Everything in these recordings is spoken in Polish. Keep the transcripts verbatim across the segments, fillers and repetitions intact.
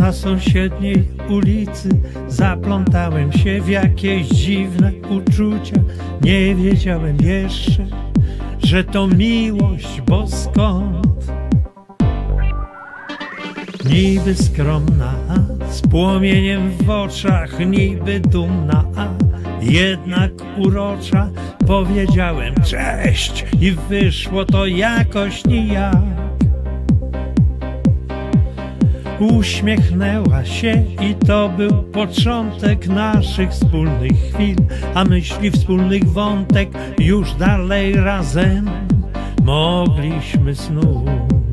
na sąsiedniej ulicy zaplątałem się w jakieś dziwne uczucia. Nie wiedziałem jeszcze, że to miłość, bo skąd? Niby skromna, z płomieniem w oczach, niby dumna, a jednak urocza. Powiedziałem cześć i wyszło to jakoś nijak. Uśmiechnęła się i to był początek naszych wspólnych chwil, a myśli wspólnych wątek już dalej razem mogliśmy snuć.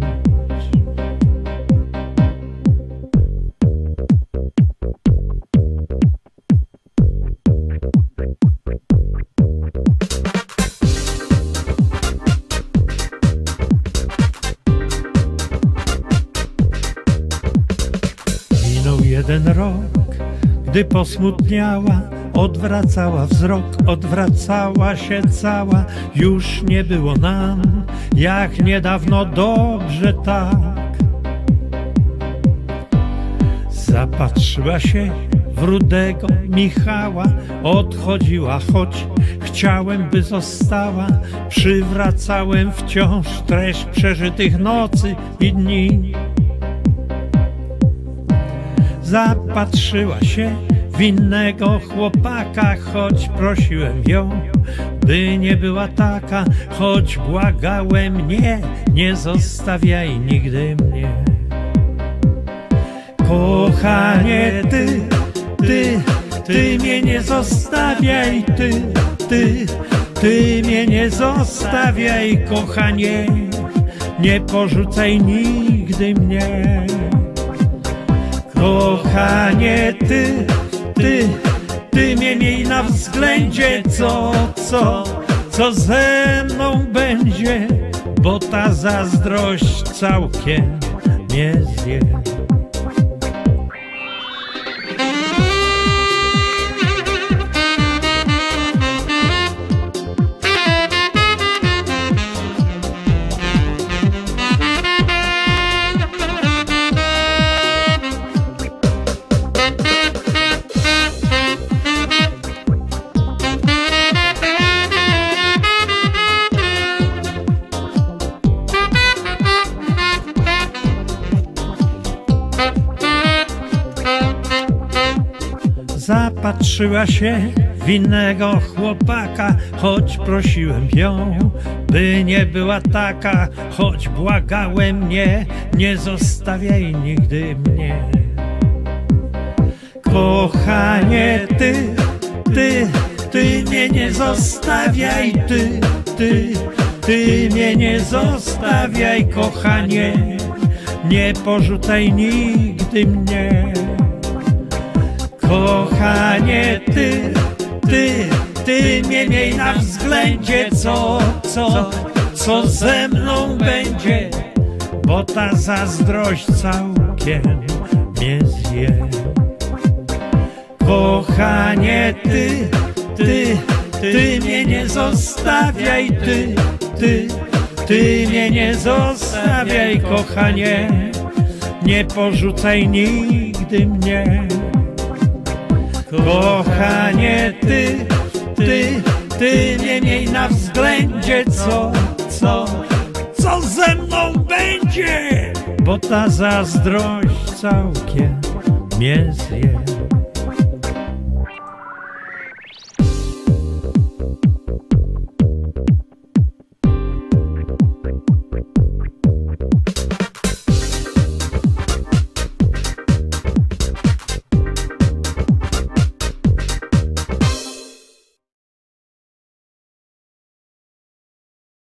Jeden rok, gdy posmutniała, odwracała wzrok, odwracała się cała. Już nie było nam, jak niedawno, dobrze tak. Zapatrzyła się w rudego Michała, odchodziła, choć chciałem, by została. Przywracałem wciąż treść przeżytych nocy i dni. Zapatrzyła się w innego chłopaka, choć prosiłem ją, by nie była taka, choć błagałem, nie, nie zostawiaj nigdy mnie. Kochanie, ty, ty, ty mnie nie zostawiaj, ty, ty, ty mnie nie zostawiaj, kochanie, nie porzucaj nigdy mnie. Kochanie, ty, ty, ty mnie miej na względzie, co, co, co ze mną będzie, bo ta zazdrość całkiem mnie zje. Zapatrzyła się w innego chłopaka, choć prosiłem ją, by nie była taka, choć błagałem, nie, nie zostawiaj nigdy mnie. Kochanie, ty, ty, ty mnie nie zostawiaj, ty, ty, ty mnie nie zostawiaj, kochanie, nie porzucaj nigdy mnie. Kochanie, ty, ty, ty mnie miej na względzie, co, co, co ze mną będzie, bo ta zazdrość całkiem mnie zje. Kochanie, ty, ty, ty mnie nie zostawiaj, ty, ty, ty mnie nie zostawiaj, kochanie, nie porzucaj nigdy mnie. Kochanie, ty, ty, ty mnie miej na względzie, co, co, co ze mną będzie, bo ta zazdrość całkiem mnie zje.